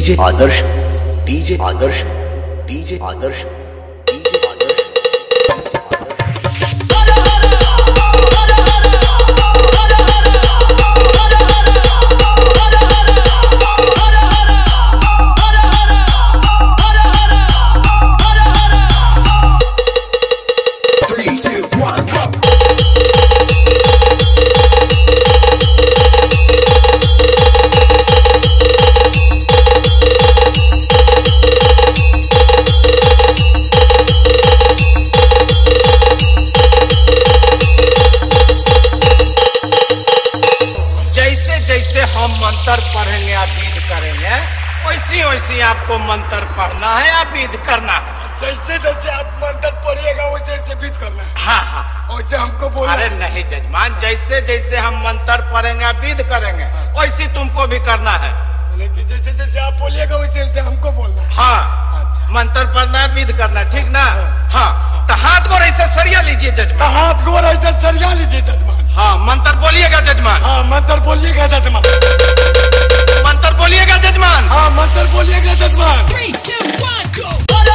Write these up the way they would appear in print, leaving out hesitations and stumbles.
DJ Adarsh, DJ Adarsh, DJ Adarsh, DJ Adarsh. हम मंत्र पढ़ेंगे या विध करेंगे वैसी वैसी आपको मंत्र पढ़ना है या विध करना है। जैसे जैसे आप मंत्र पढ़िएगा वैसे वैसे विध करना है। हाँ हाँ वैसे हमको बोलना। अरे नहीं जजमान, जैसे जैसे हम मंत्र पढ़ेंगे विध करेंगे वैसे तुमको भी करना है। लेकिन जैसे जैसे आप बोलिएगा वैसे वैसे हमको बोलना है। हाँ अच्छा। मंत्र पढ़ना है विध करना है, ठीक ना। हाँ तो हाथ गोर ऐसे सरिया लीजिए जजमान। हाथ गोर ऐसे सरिया लीजिए जजमान। हाँ मंत्र बोलिएगा जजमान। हाँ मंत्र बोलिएगा जजमान। मंत्र बोलिएगा जजमान। हाँ मंत्र बोलिएगा जजमान। 3, 2, 1, go!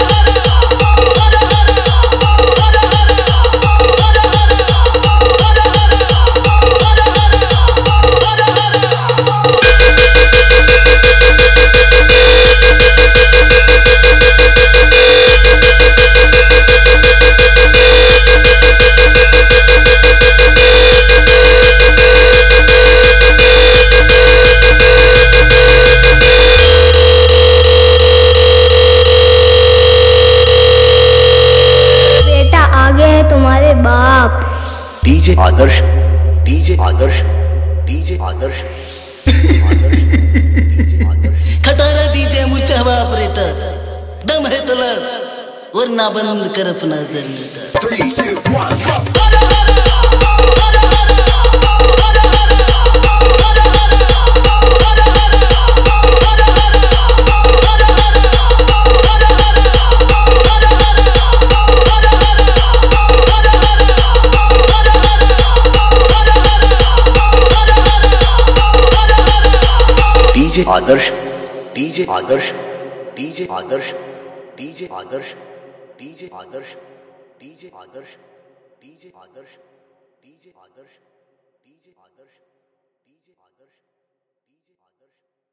तुम्हारे बाप। DJ Adarsh, DJ Adarsh, DJ Adarsh, खटारा डीजे मुझे हवा ऑपरेटर दम है तो लड़ वरना बंद कर अपना generator. 3, 2, 1, drop! DJ Adarsh, DJ Adarsh, DJ Adarsh, DJ Adarsh, DJ Adarsh, DJ Adarsh, DJ Adarsh, DJ Adarsh, DJ Adarsh, DJ Adarsh, DJ आदर्श।